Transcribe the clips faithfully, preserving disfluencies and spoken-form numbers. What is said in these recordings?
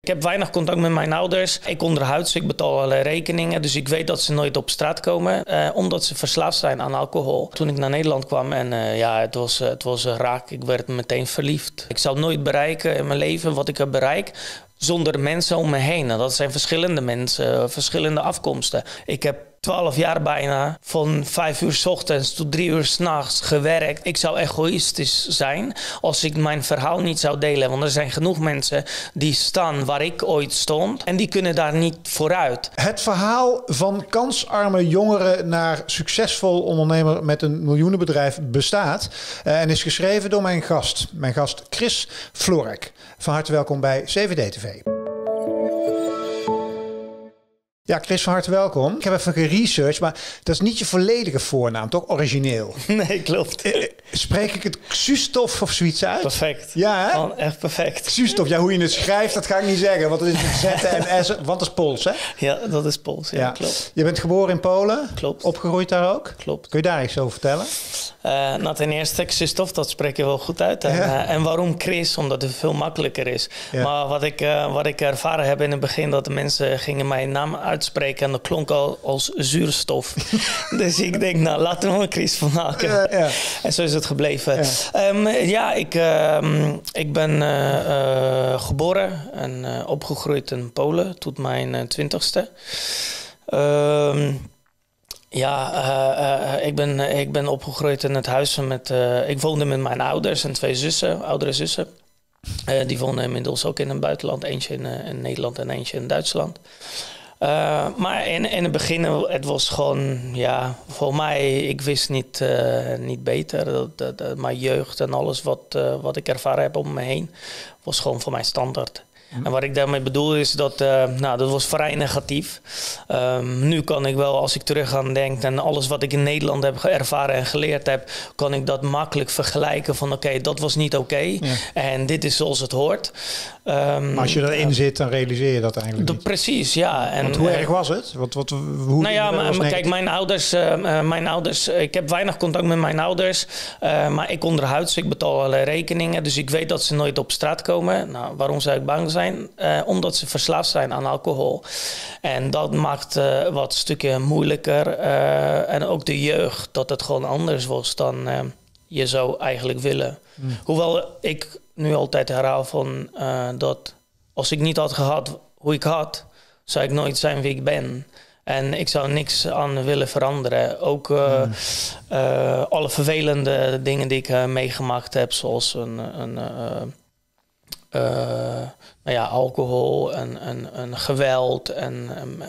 heb weinig contact met mijn ouders. Ik onderhoud ze, ik betaal alle rekeningen. Dus ik weet dat ze nooit op straat komen. Uh, omdat ze verslaafd zijn aan alcohol. Toen ik naar Nederland kwam en uh, ja, het was, het was raak. Ik werd meteen verliefd. Ik zou nooit bereiken in mijn leven wat ik heb bereikt zonder mensen om me heen. Dat zijn verschillende mensen, verschillende afkomsten. Ik heb twaalf jaar bijna van vijf uur 's ochtends tot drie uur 's nachts gewerkt. Ik zou egoïstisch zijn als ik mijn verhaal niet zou delen. Want er zijn genoeg mensen die staan waar ik ooit stond en die kunnen daar niet vooruit. Het verhaal van kansarme jongeren naar succesvol ondernemer met een miljoenenbedrijf bestaat uh, en is geschreven door mijn gast. Mijn gast Chris Florek. Van harte welkom bij C V D T V. Ja, Chris, van harte welkom. Ik heb even geresearched, maar dat is niet je volledige voornaam, toch? Origineel. Nee, klopt. Uh, spreek ik het Xustof of zoiets uit? Perfect. Ja, hè? Oh, echt perfect. Xustof, ja, hoe je het schrijft, dat ga ik niet zeggen. Want het is met Z en S, want dat is Pools, hè? Ja, dat is Pools, ja, ja. Klopt. Je bent geboren in Polen? Klopt. Opgegroeid daar ook? Klopt. Kun je daar iets over vertellen? Uh, nou, ten eerste, Xustof, dat spreek je wel goed uit. En, ja. uh, en waarom Chris? Omdat het veel makkelijker is. Ja. Maar wat ik, uh, wat ik ervaren heb in het begin, dat de mensen gingen mijn naam uitspreken en dat klonk al als zuurstof. Dus ik denk, nou, laten we er Chris van maken. Ja, ja. En zo is het gebleven. Ja, um, ja ik, uh, ik ben uh, uh, geboren en uh, opgegroeid in Polen tot mijn uh, twintigste. Uh, Ja, uh, uh, ik, ben, uh, ik ben opgegroeid in het huis met... Uh, ik woonde met mijn ouders en twee zussen, oudere zussen. Uh, die woonden inmiddels ook in het buitenland. Eentje in, uh, in Nederland en eentje in Duitsland. Uh, maar in, in het begin, het was gewoon... Ja, voor mij, ik wist niet, uh, niet beter. Dat, dat, dat, mijn jeugd en alles wat, uh, wat ik ervaren heb om me heen... was gewoon voor mij standaard. En wat ik daarmee bedoel is dat, uh, nou, dat was vrij negatief. Um, nu kan ik wel, als ik terug aan denk en alles wat ik in Nederland heb ervaren en geleerd heb, kan ik dat makkelijk vergelijken van oké, okay, dat was niet oké okay, ja. En dit is zoals het hoort. Um, maar als je erin uh, zit, dan realiseer je dat eigenlijk de, niet. Precies, ja. En, Want hoe uh, erg was het? Wat, wat, hoe nou ja, maar, kijk, mijn ouders, uh, mijn ouders, ik heb weinig contact met mijn ouders, uh, maar ik onderhoud ze, ik betaal alle rekeningen, dus ik weet dat ze nooit op straat komen. Nou, waarom zou ik bang zijn? Uh, omdat ze verslaafd zijn aan alcohol. En dat maakt uh, wat stukken moeilijker. Uh, en ook de jeugd, dat het gewoon anders was dan uh, je zou eigenlijk willen. Mm. Hoewel ik nu altijd herhaal van uh, dat als ik niet had gehad hoe ik had, zou ik nooit zijn wie ik ben. En ik zou niks aan willen veranderen. Ook uh, mm. uh, alle vervelende dingen die ik uh, meegemaakt heb, zoals een... een uh, Uh, nou ja, alcohol en, en, en geweld en um,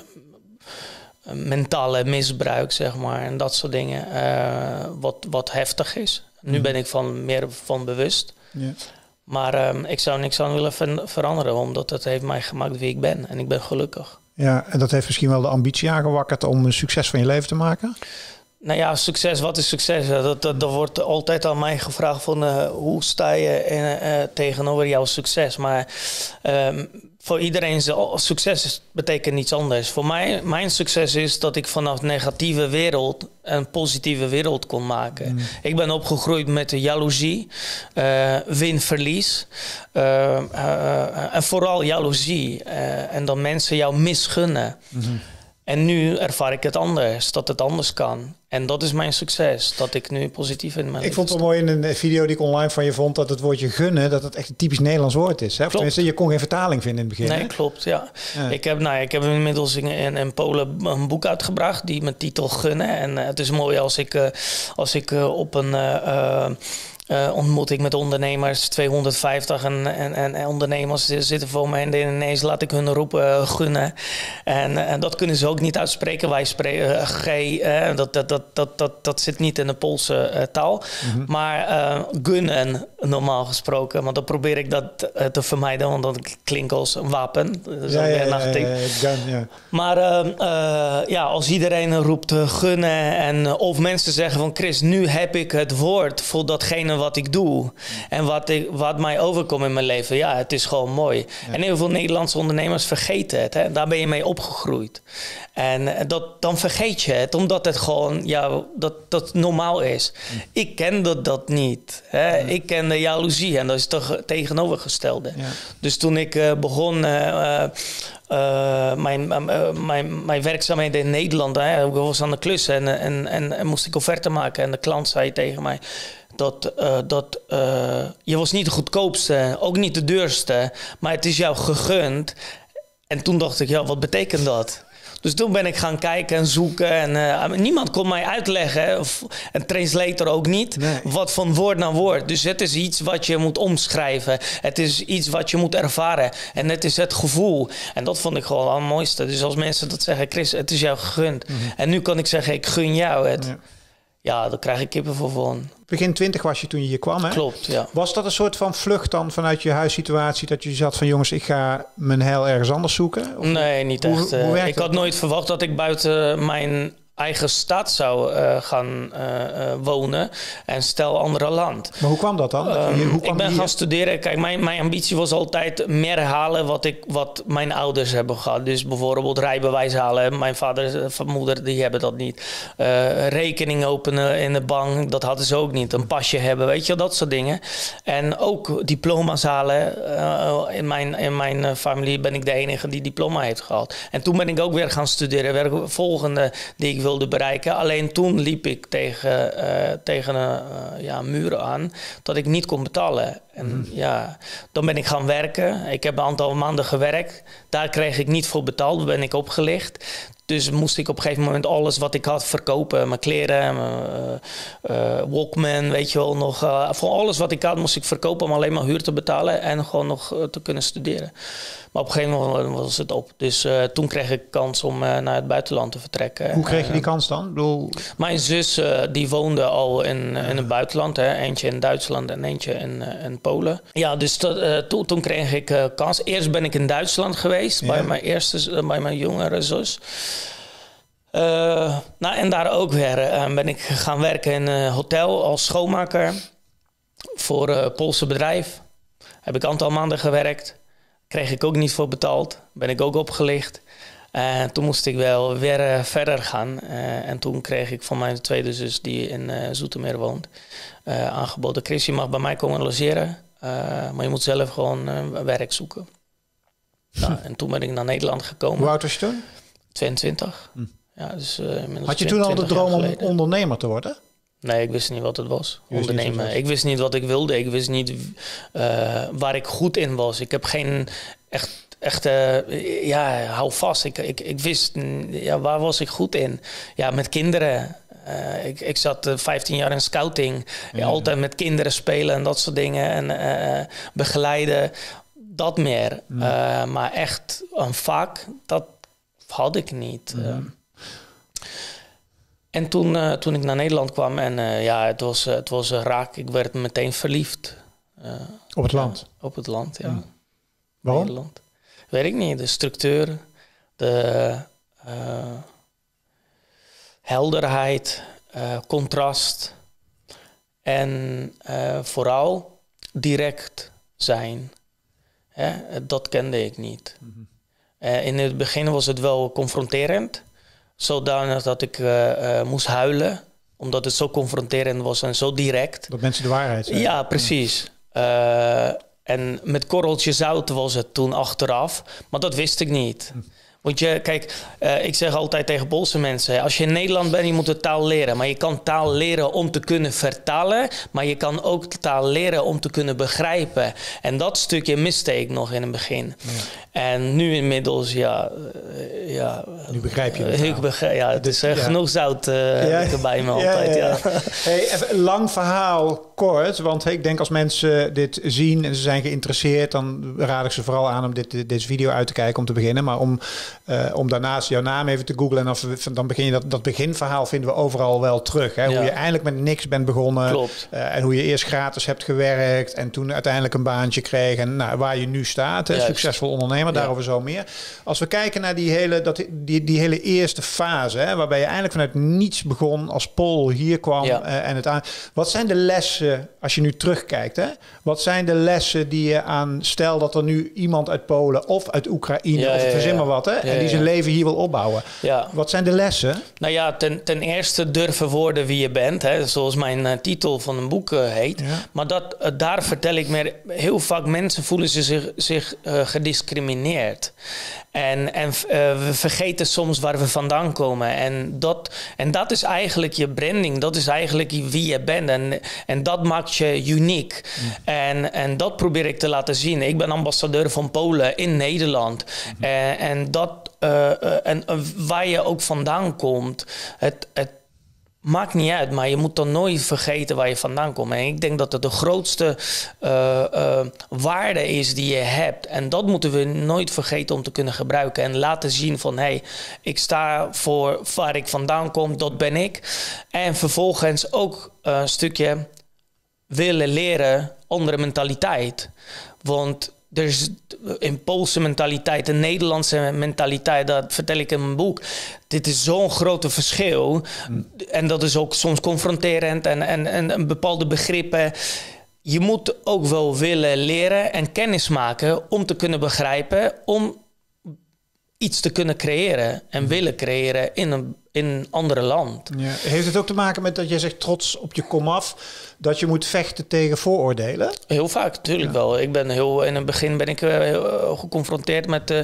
mentale misbruik, zeg maar, en dat soort dingen, uh, wat, wat heftig is. Nu mm. ben ik van meer van bewust. Yeah. Maar um, ik zou niks aan willen ver- veranderen, omdat het heeft mij gemaakt wie ik ben. En ik ben gelukkig. Ja, en dat heeft misschien wel de ambitie aangewakkerd om een succes van je leven te maken? Nou ja, succes, wat is succes? Dat, dat, dat wordt altijd aan mij gevraagd van uh, hoe sta je in, uh, tegenover jouw succes? Maar um, voor iedereen succes betekent iets anders. Voor mij, mijn succes is dat ik vanaf negatieve wereld een positieve wereld kon maken. Mm. Ik ben opgegroeid met de jaloezie, uh, win-verlies. Uh, uh, uh, en vooral jaloezie. Uh, en dat mensen jou misgunnen. Mm-hmm. En nu ervaar ik het anders, dat het anders kan. En dat is mijn succes, dat ik nu positief in mijn leven Ik vond het wel mooi in een video die ik online van je vond, dat het woordje gunnen, dat het echt een typisch Nederlands woord is. Hè? Of tenminste, je kon geen vertaling vinden in het begin. Nee, hè? klopt, ja. ja. Ik, heb, nou, ik heb inmiddels in, in, in Polen een boek uitgebracht, die met titel Gunnen. En uh, het is mooi als ik, uh, als ik uh, op een... Uh, uh, Uh, ontmoet ik met ondernemers, tweehonderdvijftig en, en, en ondernemers zitten voor me en ineens laat ik hun roepen uh, gunnen. En, uh, en dat kunnen ze ook niet uitspreken. Wij spreken uh, G, uh, dat, dat, dat, dat, dat, dat zit niet in de Poolse uh, taal. Mm-hmm. Maar uh, gunnen, normaal gesproken, want dan probeer ik dat uh, te vermijden, want dat klinkt als een wapen. Dus ja, ja, ja, ja, gun, ja. Maar uh, uh, ja, als iedereen roept uh, gunnen en uh, of mensen zeggen van Chris, nu heb ik het woord voor datgene wat ik doe en wat, ik, wat mij overkomt in mijn leven, ja, het is gewoon mooi. Ja. En heel veel Nederlandse ondernemers vergeten het. Hè? Daar ben je mee opgegroeid. En dat, dan vergeet je het, omdat het gewoon ja, dat, dat normaal is. Mm. Ik kende dat niet. Hè? Ja. Ik kende jaloezie en dat is toch tegenovergestelde. Ja. Dus toen ik uh, begon uh, uh, mijn, uh, mijn, mijn werkzaamheden in Nederland, hè, ik was aan de klus en, en, en, en moest ik offerte maken. En de klant zei tegen mij dat, uh, dat uh, je was niet de goedkoopste, ook niet de duurste, maar het is jou gegund. En toen dacht ik, ja, wat betekent dat? Dus toen ben ik gaan kijken en zoeken. En uh, niemand kon mij uitleggen, of een translator ook niet, nee. wat van woord naar woord. Dus het is iets wat je moet omschrijven. Het is iets wat je moet ervaren. En het is het gevoel. En dat vond ik gewoon het mooiste. Dus als mensen dat zeggen, Chris, het is jou gegund. Mm-hmm. En nu kan ik zeggen, ik gun jou het. Ja. Ja, daar krijg ik kippenvel van. Begin twintig was je toen je hier kwam, hè? Klopt, ja. Was dat een soort van vlucht dan vanuit je huissituatie, dat je zat van jongens, ik ga mijn heil ergens anders zoeken? Of nee, niet hoe, echt. Hoe ik had nooit verwacht dat ik buiten mijn eigen stad zou uh, gaan uh, uh, wonen en stel andere land. Maar hoe kwam dat dan? Um, hoe kwam ik ben hier? gaan studeren. Kijk, mijn, mijn ambitie was altijd meer halen wat, ik, wat mijn ouders hebben gehad. Dus bijvoorbeeld rijbewijs halen. Mijn vader en moeder die hebben dat niet. Uh, rekening openen in de bank, dat hadden ze ook niet. Een pasje hebben, weet je, dat soort dingen. En ook diploma's halen. Uh, in, mijn, in mijn familie ben ik de enige die diploma heeft gehad. En toen ben ik ook weer gaan studeren. Weer de volgende die ik wilde bereiken. Alleen toen liep ik tegen, uh, tegen een uh, ja, muur aan dat ik niet kon betalen. En mm. ja, dan ben ik gaan werken. Ik heb een aantal maanden gewerkt. Daar kreeg ik niet voor betaald. Ben ik opgelicht. Dus moest ik op een gegeven moment alles wat ik had verkopen. Mijn kleren, mijn uh, uh, Walkman, weet je wel. Nog, uh, voor alles wat ik had moest ik verkopen om alleen maar huur te betalen. En gewoon nog uh, te kunnen studeren. Maar op een gegeven moment was het op. Dus uh, toen kreeg ik kans om uh, naar het buitenland te vertrekken. Hoe kreeg je die kans dan? Ik bedoel... Mijn zus uh, die woonde al in, in het buitenland. Hè. Eentje in Duitsland en eentje in, uh, in Polen. Ja, dus dat, uh, to, toen kreeg ik uh, kans. Eerst ben ik in Duitsland geweest. Ja. Bij mijn eerste, uh, bij mijn jongere zus. Uh, nou, en daar ook weer uh, ben ik gaan werken in een hotel als schoonmaker. Voor een Poolse bedrijf. Heb ik een aantal maanden gewerkt. Kreeg ik ook niet voor betaald. Ben ik ook opgelicht. En uh, toen moest ik wel weer uh, verder gaan. Uh, en toen kreeg ik van mijn tweede zus, die in uh, Zoetermeer woont, uh, aangeboden: Chris, je mag bij mij komen logeren. Uh, maar je moet zelf gewoon uh, werk zoeken. Nou, en toen ben ik naar Nederland gekomen. Hoe oud was je toen? tweeëntwintig. Hm. Ja, dus, uh, had je toen al de droom om ondernemer te worden? Nee, ik wist niet wat het was. Ondernemen. Was. Ik wist niet wat ik wilde. Ik wist niet uh, waar ik goed in was. Ik heb geen echt, echt uh, ja, hou vast. Ik, ik, ik wist, ja, waar was ik goed in? Ja, met kinderen. Uh, ik, ik zat uh, vijftien jaar in scouting. Ja, ja. Altijd met kinderen spelen en dat soort dingen. En uh, begeleiden. Dat meer. Ja. Uh, maar echt een vak, dat had ik niet. Ja. Uh, En toen, uh, toen ik naar Nederland kwam en uh, ja, het was, uh, het was uh, raak. Ik werd meteen verliefd. Uh, op het land? Ja, op het land, ja. ja. Waarom? Nederland. Weet ik niet. De structuur, de uh, helderheid, uh, contrast. En uh, vooral direct zijn. Hè? Dat kende ik niet. Mm-hmm. Uh, in het begin was het wel confronterend. Zodanig dat ik uh, uh, moest huilen. Omdat het zo confronterend was en zo direct. Dat mensen de waarheid zeggen. Ja, precies. Uh, en met korreltje zout was het toen achteraf. Maar dat wist ik niet. Hm. Want je, kijk, uh, ik zeg altijd tegen Poolse mensen: als je in Nederland bent, je moet de taal leren. Maar je kan taal leren om te kunnen vertalen. Maar je kan ook taal leren om te kunnen begrijpen. En dat stukje miste ik nog in het begin. Ja. En nu inmiddels, ja... Uh, ja nu begrijp je het. Uh, ik begrijp, ja, het is uh, ja. genoeg zout uh, ja. erbij me altijd, ja. ja. ja. Hey, even een lang verhaal kort. Want ik denk als mensen dit zien en ze zijn geïnteresseerd, dan raad ik ze vooral aan om dit, deze video uit te kijken om te beginnen. Maar om, uh, om daarnaast jouw naam even te googlen. En als we, dan begin je dat, dat beginverhaal vinden we overal wel terug. Hè? Ja. Hoe je eindelijk met niks bent begonnen. Klopt. Uh, en hoe je eerst gratis hebt gewerkt. En toen uiteindelijk een baantje kreeg. En nou, waar je nu staat. Hè? Succesvol ondernemer, daarover ja. zo meer. Als we kijken naar die hele hele, dat, die, die hele eerste fase, hè, waarbij je eigenlijk vanuit niets begon als Pool hier kwam ja. uh, en het aan. Wat zijn de lessen, als je nu terugkijkt, hè? Wat zijn de lessen die je aan, stel dat er nu iemand uit Polen of uit Oekraïne ja, of ja, verzin maar wat, hè, ja, en die zijn ja. leven hier wil opbouwen. Ja. Wat zijn de lessen? Nou ja, ten, ten eerste durven worden wie je bent, hè, zoals mijn uh, titel van een boek uh, heet. Ja. Maar dat, uh, daar vertel ik meer, heel vaak mensen voelen ze zich, zich uh, gediscrimineerd. En, en uh, we vergeten soms waar we vandaan komen. En dat, en dat is eigenlijk je branding. Dat is eigenlijk wie je bent. En, en dat maakt je uniek. Mm. En, en dat probeer ik te laten zien. Ik ben ambassadeur van Polen in Nederland. Mm. En, en, dat, uh, uh, en uh, waar je ook vandaan komt... Het, het maakt niet uit, maar je moet dan nooit vergeten waar je vandaan komt. En ik denk dat het de grootste uh, uh, waarde is die je hebt. En dat moeten we nooit vergeten om te kunnen gebruiken. En laten zien van, hé, hey, ik sta voor waar ik vandaan kom, dat ben ik. En vervolgens ook een stukje willen leren andere mentaliteit. Want... Er is een Poolse mentaliteit, een Nederlandse mentaliteit, dat vertel ik in mijn boek. Dit is zo'n grote verschil. Mm. En dat is ook soms confronterend en, en, en bepaalde begrippen. Je moet ook wel willen leren en kennis maken om te kunnen begrijpen, om iets te kunnen creëren en willen creëren in een, in een ander land. Ja. Heeft het ook te maken met dat jij zegt trots op je komaf, dat je moet vechten tegen vooroordelen? Heel vaak, natuurlijk ja. wel. Ik ben heel, in het begin ben ik heel geconfronteerd met de,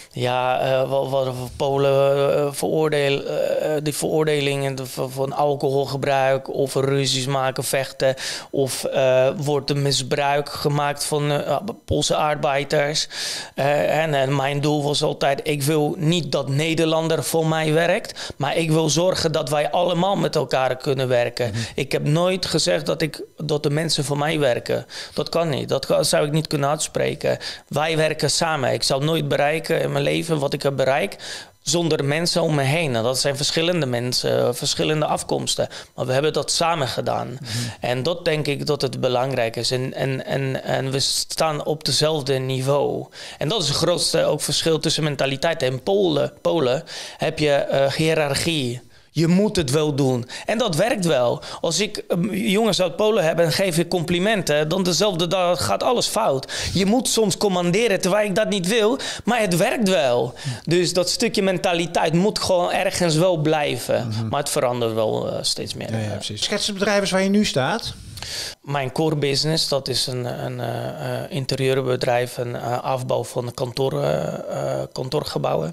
ja, uh, wat, wat Polen uh, veroordeel, uh, die veroordelingen van alcoholgebruik of ruzies maken, vechten, of uh, wordt er misbruik gemaakt van uh, Poolse arbeiders. Uh, en, en mijn doel was altijd, ik wil niet dat Nederlander voor mij werkt, maar ik wil zorgen dat wij allemaal met elkaar kunnen werken. Mm-hmm. Ik heb nooit gezegd dat ik dat de mensen voor mij werken. Dat kan niet. Dat zou ik niet kunnen uitspreken. Wij werken samen. Ik zal nooit bereiken in mijn leven wat ik heb bereikt zonder mensen om me heen. En dat zijn verschillende mensen, verschillende afkomsten. Maar we hebben dat samen gedaan. Mm-hmm. En dat denk ik dat het belangrijk is. En, en, en, en we staan op dezelfde niveau. En dat is het grootste ook verschil tussen mentaliteit. In Polen, Polen heb je uh, hiërarchie. Je moet het wel doen. En dat werkt wel. Als ik jongens uit Polen heb en geef ik complimenten, dan dezelfde dag gaat alles fout. Je moet soms commanderen terwijl ik dat niet wil, maar het werkt wel. Dus dat stukje mentaliteit moet gewoon ergens wel blijven. Mm-hmm. Maar het verandert wel uh, steeds meer. Ja, ja, precies. Schets het bedrijf waar je nu staat. Mijn core business, dat is een, een uh, interieurbedrijf, een uh, afbouw van kantoor, uh, uh, kantoorgebouwen.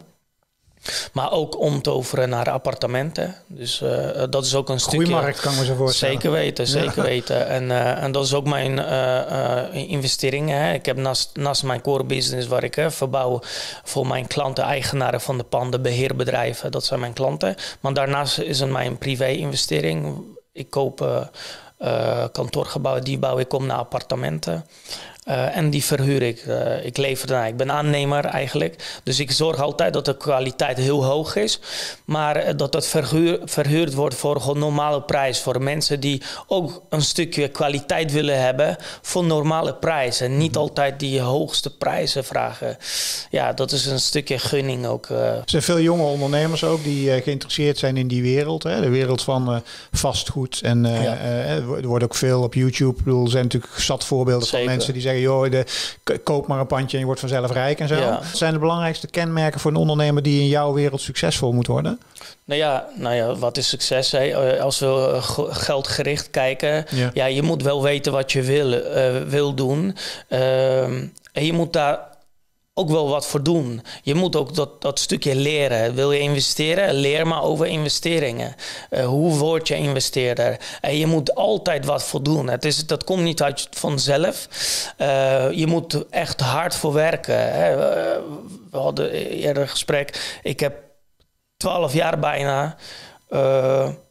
Maar ook omtoveren naar appartementen. Dus uh, dat is ook een stukje... Groeimarkt kan me zo voorstellen. Zeker weten, zeker ja. weten. En, uh, en dat is ook mijn uh, uh, investering. Hè. Ik heb naast, naast mijn core business waar ik uh, verbouw voor mijn klanten, eigenaren van de panden, beheerbedrijven. Dat zijn mijn klanten. Maar daarnaast is het mijn privé-investering. Ik koop uh, uh, kantoorgebouwen, die bouw ik om naar appartementen. Uh, en die verhuur ik. Uh, ik lever daarna. Ik ben aannemer eigenlijk. Dus ik zorg altijd dat de kwaliteit heel hoog is. Maar uh, dat het verhuur, verhuurd wordt voor een normale prijs. Voor mensen die ook een stukje kwaliteit willen hebben voor normale prijs. En niet altijd die hoogste prijzen vragen. Ja, dat is een stukje gunning ook. Uh. Er zijn veel jonge ondernemers ook die uh, geïnteresseerd zijn in die wereld. Hè? De wereld van uh, vastgoed. En uh, ja. uh, er wordt ook veel op YouTube. Ik bedoel, er zijn natuurlijk zat voorbeelden Zeker. van mensen die zeggen, joh, de, koop maar een pandje en je wordt vanzelf rijk en zo. Ja. Wat zijn de belangrijkste kenmerken voor een ondernemer die in jouw wereld succesvol moet worden? Nou ja, nou ja, wat is succes? Hè? Als we geldgericht kijken, ja. ja, je moet wel weten wat je wil, uh, wil doen. Uh, en je moet daar ook wel wat voor doen. Je moet ook dat, dat stukje leren. Wil je investeren? Leer maar over investeringen. Uh, hoe word je investeerder? En je moet altijd wat voor doen. Het is, dat komt niet uit vanzelf. Uh, je moet echt hard voor werken. Hè. Uh, we hadden eerder een gesprek. Ik heb twaalf jaar bijna... Uh,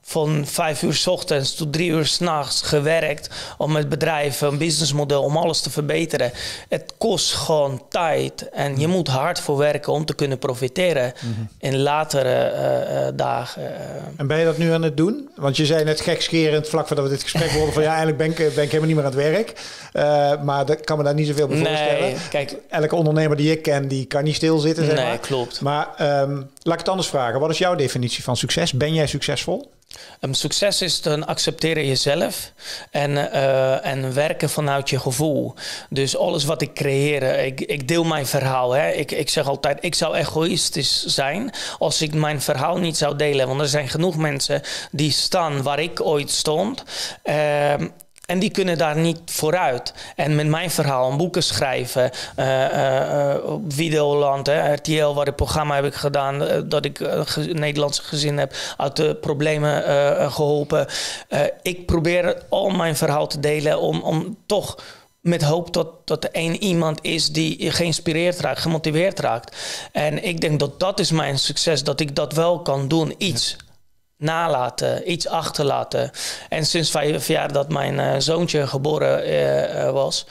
van vijf uur 's ochtends tot drie uur 's nachts gewerkt om het bedrijf, een businessmodel, om alles te verbeteren. Het kost gewoon tijd en je moet hard voor werken om te kunnen profiteren mm-hmm. in latere uh, uh, dagen. Uh. En ben je dat nu aan het doen? Want je zei net gekscherend vlak voordat we dit gesprek hoorden van ja, eigenlijk ben ik, ben ik helemaal niet meer aan het werk. Uh, maar ik kan me daar niet zoveel bij voorstellen. Nee, kijk, elke ondernemer die ik ken, die kan niet stilzitten. Zeg nee, maar. klopt. Maar um, laat ik het anders vragen. Wat is jouw definitie van succes? Ben jij succesvol? Um, succes is dan accepteren jezelf en, uh, en werken vanuit je gevoel. Dus alles wat ik creëer, ik, ik deel mijn verhaal. Hè. Ik, ik zeg altijd, ik zou egoïstisch zijn als ik mijn verhaal niet zou delen. Want er zijn genoeg mensen die staan waar ik ooit stond. Uh, En die kunnen daar niet vooruit. En met mijn verhaal, boeken schrijven, uh, uh, op Videoland, hè, R T L, waar het programma heb ik gedaan, uh, dat ik een ge- Nederlandse gezin heb uit de problemen uh, geholpen. Uh, ik probeer al mijn verhaal te delen om, om toch met hoop dat, dat er één iemand is die geïnspireerd raakt, gemotiveerd raakt. En ik denk dat dat is mijn succes, dat ik dat wel kan doen, iets nalaten, iets achterlaten. En sinds vijf jaar dat mijn uh, zoontje geboren uh, was,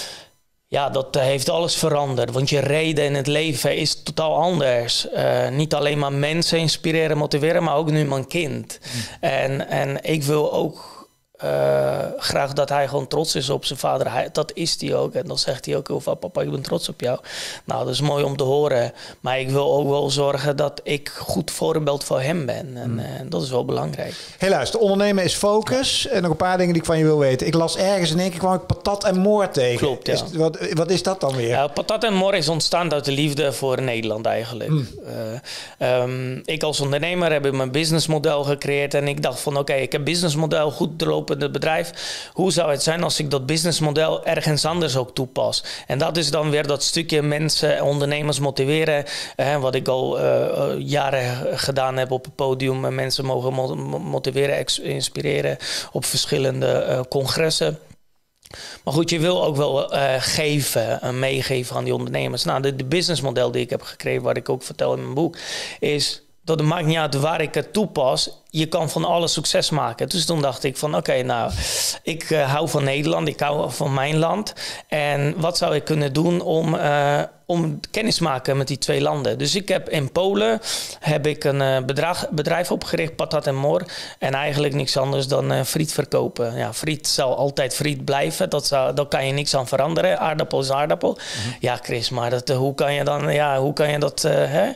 ja, dat uh, heeft alles veranderd. Want je reden in het leven is totaal anders. Uh, niet alleen maar mensen inspireren, motiveren, maar ook nu mijn kind. Mm. En, en ik wil ook Uh, graag dat hij gewoon trots is op zijn vader. Hij, dat is hij ook. En dan zegt hij ook heel vaak, papa, ik ben trots op jou. Nou, dat is mooi om te horen. Maar ik wil ook wel zorgen dat ik goed voorbeeld voor hem ben. En mm. uh, dat is wel belangrijk. Helaas, de ondernemen is focus. En nog een paar dingen die ik van je wil weten. Ik las ergens in één keer kwam ik patat en moor tegen. Klopt, ja. Is, wat, wat is dat dan weer? Uh, patat en moor is ontstaan uit de liefde voor Nederland eigenlijk. Mm. Uh, um, ik als ondernemer heb mijn businessmodel gecreëerd. En ik dacht van, oké, okay, ik heb businessmodel goed doorlopen. Het bedrijf. Hoe zou het zijn als ik dat businessmodel ergens anders ook toepas? En dat is dan weer dat stukje mensen, ondernemers motiveren. Eh, wat ik al uh, jaren gedaan heb op het podium. Mensen mogen motiveren, inspireren op verschillende uh, congressen. Maar goed, je wil ook wel uh, geven, uh, meegeven aan die ondernemers. Nou, de, de businessmodel die ik heb gekregen, wat ik ook vertel in mijn boek, is dat het maakt niet uit waar ik het toepas. Je kan van alles succes maken. Dus toen dacht ik van oké, okay, nou, ik uh, hou van Nederland. Ik hou van mijn land. En wat zou ik kunnen doen om, uh, om kennis te maken met die twee landen? Dus ik heb in Polen heb ik een uh, bedrag, bedrijf opgericht, Patat en Moor. En eigenlijk niks anders dan uh, friet verkopen. Ja, friet zal altijd friet blijven. Dat zou, daar kan je niks aan veranderen. Aardappel is aardappel. Mm-hmm. Ja, Chris, maar dat, uh, hoe kan je dan, ja, hoe kan je dat uh, hè?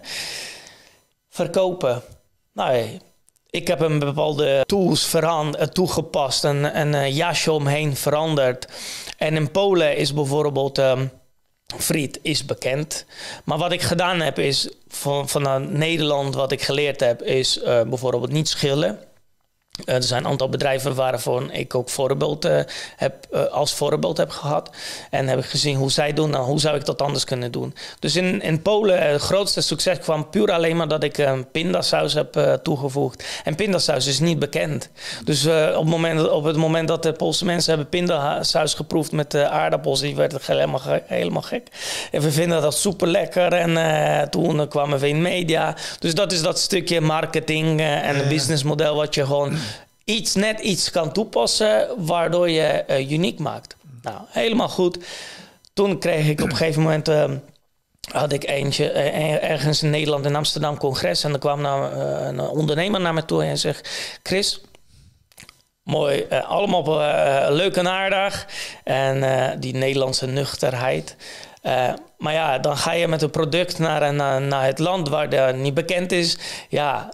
verkopen? Nou, ik heb een bepaalde tools verand- toegepast en een uh, jasje omheen veranderd. En in Polen is bijvoorbeeld um, friet is bekend. Maar wat ik gedaan heb is, van, van Nederland wat ik geleerd heb, is uh, bijvoorbeeld niet schillen. Uh, er zijn een aantal bedrijven waarvan ik ook voorbeeld, uh, heb, uh, als voorbeeld heb gehad. En heb ik gezien hoe zij doen. Nou, hoe zou ik dat anders kunnen doen? Dus in, in Polen, uh, het grootste succes kwam puur alleen maar dat ik een uh, pindasaus heb uh, toegevoegd. En pindasaus is niet bekend. Dus uh, op, het moment, op het moment dat de Poolse mensen hebben pindasaus geproefd met uh, aardappels, die werden helemaal, ge- helemaal gek. En we vinden dat super lekker. En uh, toen uh, kwamen we in media. Dus dat is dat stukje marketing uh, en ja. businessmodel wat je gewoon iets, net iets kan toepassen, waardoor je uh, uniek maakt. Nou, helemaal goed. Toen kreeg ik op een gegeven moment, uh, had ik eentje uh, ergens in Nederland, in Amsterdam, congres. En er kwam nou, uh, een ondernemer naar me toe en zegt, Chris, mooi, uh, allemaal uh, leuk en aardig. En uh, die Nederlandse nuchterheid. Uh, maar ja, dan ga je met een product naar, naar, naar het land waar dat niet bekend is. Ja,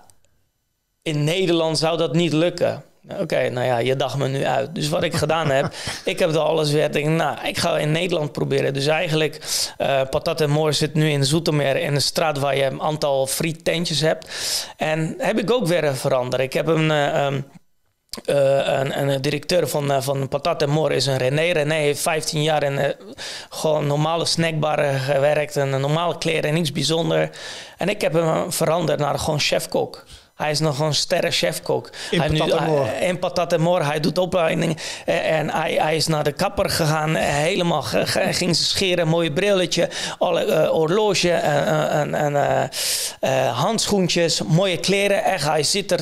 in Nederland zou dat niet lukken. Oké, okay, nou ja, je dacht me nu uit. Dus wat ik gedaan heb, ik heb er alles weer tegen. Nou, ik ga in Nederland proberen. Dus eigenlijk, uh, Patat en Moor zit nu in Zoetermeer, in een straat waar je een aantal friettentjes hebt. En heb ik ook weer veranderd. Ik heb een... Uh, um, Uh, een, een directeur van, uh, van Patat en Moor is een René. René heeft vijftien jaar in uh, gewoon normale snackbarren gewerkt. En normale kleren, niks bijzonder. En ik heb hem veranderd naar gewoon chefkok. Hij is nog een sterren chefkok. In hij Patat en Moor. Uh, in Patat en Moor. Hij doet opleiding. Uh, en hij, hij is naar de kapper gegaan. Uh, helemaal ge, ge, ging ze scheren. Mooie brilletje. Alle uh, horloge. En uh, uh, uh, uh, handschoentjes. Mooie kleren. Echt, hij ziet er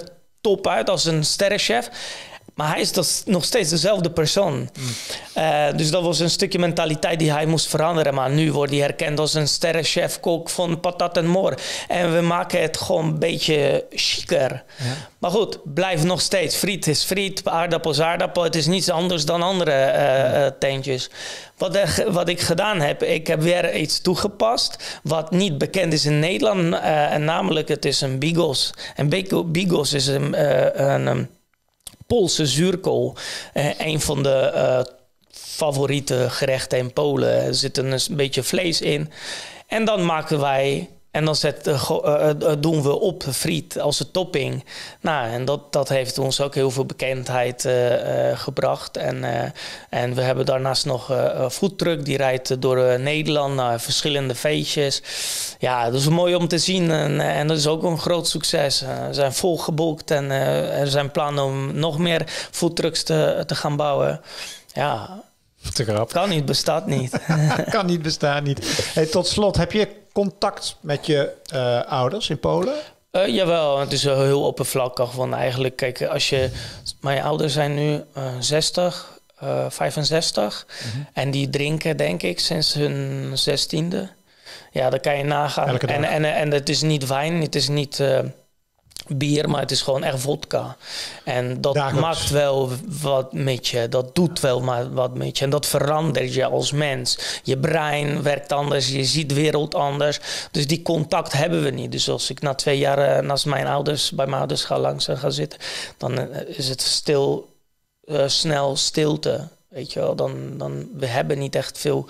top uit als een sterrenchef. Maar hij is dus nog steeds dezelfde persoon. Mm. Uh, dus dat was een stukje mentaliteit die hij moest veranderen. Maar nu wordt hij herkend als een sterrenchef-kok van patat en mor. En we maken het gewoon een beetje chiquer. Ja. Maar goed, blijf nog steeds. Friet is friet, aardappel is aardappel. Het is niets anders dan andere uh, uh, tentjes. Wat, uh, wat ik gedaan heb, ik heb weer iets toegepast... wat niet bekend is in Nederland. Uh, en namelijk, het is een bigos. En bigos is een... Uh, een um, Poolse zuurkool. Uh, een van de uh, favoriete gerechten in Polen. Er zit een, een beetje vlees in. En dan maken wij... En dan zet, uh, uh, uh, doen we op friet als een topping. Nou, en dat, dat heeft ons ook heel veel bekendheid uh, uh, gebracht. En, uh, en we hebben daarnaast nog uh, een foodtruck die rijdt door uh, Nederland naar verschillende feestjes. Ja, dat is mooi om te zien. En, en dat is ook een groot succes. Uh, we zijn volgeboekt en uh, er zijn plannen om nog meer foodtrucks te, te gaan bouwen. Ja, te grap. Kan niet, bestaat niet. Kan niet, bestaat niet. Hey, tot slot, heb je contact met je uh, ouders in Polen? Uh, jawel, het is heel oppervlakkig. Want eigenlijk, kijk, als je... Mijn ouders zijn nu uh, zestig, uh, vijfenzestig. Mm-hmm. En die drinken, denk ik, sinds hun zestiende. Ja, dat kan je nagaan. En, en, en het is niet wijn, het is niet... Uh, bier, maar het is gewoon echt vodka. En dat Dagelijks. maakt wel wat met je. Dat doet wel maar wat met je. En dat verandert je als mens. Je brein werkt anders. Je ziet de wereld anders. Dus die contact hebben we niet. Dus als ik na twee jaar uh, naast mijn ouders, bij mijn ouders ga langs en ga zitten, dan uh, is het stil, uh, snel stilte. Weet je wel? Dan, dan, we hebben niet echt veel...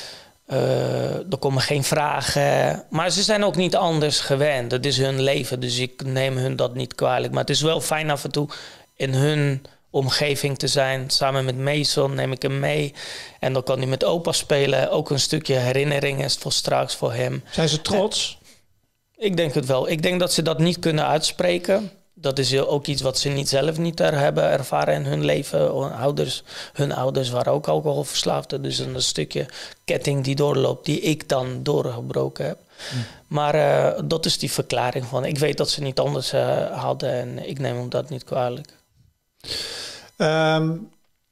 Uh, er komen geen vragen. Maar ze zijn ook niet anders gewend. Het is hun leven, dus ik neem hun dat niet kwalijk. Maar het is wel fijn af en toe in hun omgeving te zijn. Samen met Mason neem ik hem mee. En dan kan hij met opa spelen. Ook een stukje herinnering is voor straks voor hem. Zijn ze trots? En ik denk het wel. Ik denk dat ze dat niet kunnen uitspreken. Dat is ook iets wat ze niet zelf niet er hebben ervaren in hun leven. Ouders, hun ouders waren ook alcoholverslaafden. Dus een stukje ketting die doorloopt, die ik dan doorgebroken heb. Mm. Maar uh, dat is die verklaring van... Ik weet dat ze niet anders uh, hadden en ik neem hem dat niet kwalijk. Um,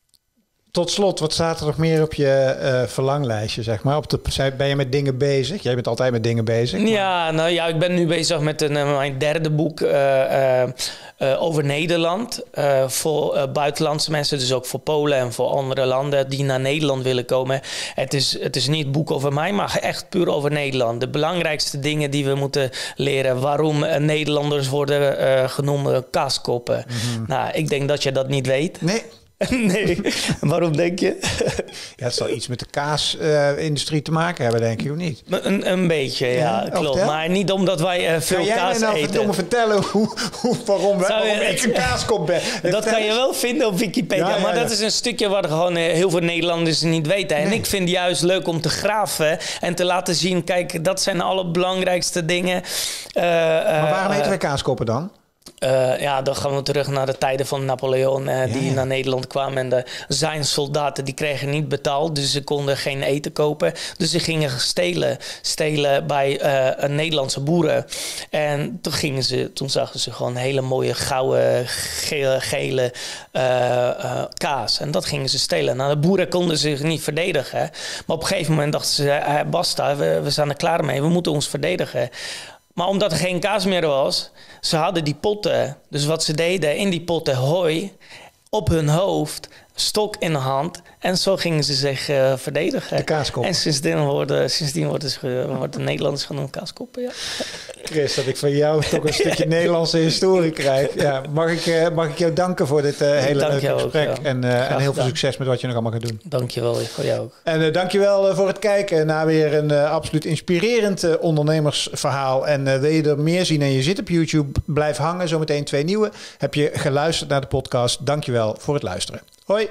tot slot, wat staat er nog meer op je uh, verlanglijstje, zeg maar? Op de, ben je met dingen bezig? Jij bent altijd met dingen bezig. Maar... Ja, nou ja, ik ben nu bezig met een, uh, mijn derde boek uh, uh, uh, over Nederland. Uh, voor uh, buitenlandse mensen, dus ook voor Polen en voor andere landen die naar Nederland willen komen. Het is, het is niet een boek over mij, maar echt puur over Nederland. De belangrijkste dingen die we moeten leren. Waarom uh, Nederlanders worden uh, genoemd kaaskoppen. Mm-hmm. Nou, ik denk dat je dat niet weet. Nee. Nee, waarom denk je? Ja, het zal iets met de kaasindustrie uh, te maken hebben, denk ik, of niet? Een, een beetje, ja, ja klopt. Vertel? Maar niet omdat wij uh, veel kaas eten. Kan jij mij nou vertellen hoe, hoe, waarom, we, waarom je, ik een kaaskop ben? Dat Vertel kan eens. Je wel vinden op Wikipedia, ja, ja, maar ja. Dat is een stukje wat gewoon uh, heel veel Nederlanders niet weten. En nee. Ik vind het juist leuk om te graven en te laten zien, kijk, dat zijn de allerbelangrijkste dingen. Uh, maar waarom uh, eten wij kaaskoppen dan? Uh, ja, dan gaan we terug naar de tijden van Napoleon, uh, ja, die ja. naar Nederland kwam. En de, zijn soldaten die kregen niet betaald, dus ze konden geen eten kopen. Dus ze gingen stelen, stelen bij uh, Nederlandse boeren. En toen, gingen ze, toen zagen ze gewoon hele mooie gouden, gele, gele uh, uh, kaas. En dat gingen ze stelen. Nou, de boeren konden zich niet verdedigen. Maar op een gegeven moment dachten ze, uh, basta, we, we zijn er klaar mee, we moeten ons verdedigen. Maar omdat er geen kaas meer was, ze hadden die potten. Dus wat ze deden, in die potten hooi op hun hoofd, stok in de hand. En zo gingen ze zich uh, verdedigen. De kaaskop. En sindsdien worden, sindsdien worden, ze, worden de Nederlanders genoemd kaaskoppen, ja. Chris, dat ik van jou toch een stukje Nederlandse historie krijg. Ja, mag, ik, uh, mag ik jou danken voor dit uh, hele Dank leuke gesprek. Ook, ja. En, uh, en heel veel succes met wat je nog allemaal gaat doen. Dank je wel, voor jou ook. En uh, dank je wel uh, voor het kijken naar weer een uh, absoluut inspirerend uh, ondernemersverhaal. En uh, wil je er meer zien en je zit op YouTube, blijf hangen. Zometeen twee nieuwe. Heb je geluisterd naar de podcast? Dank je wel voor het luisteren. Hoi!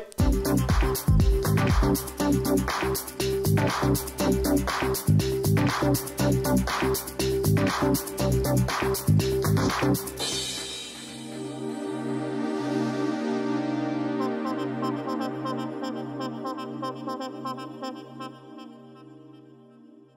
Thank you.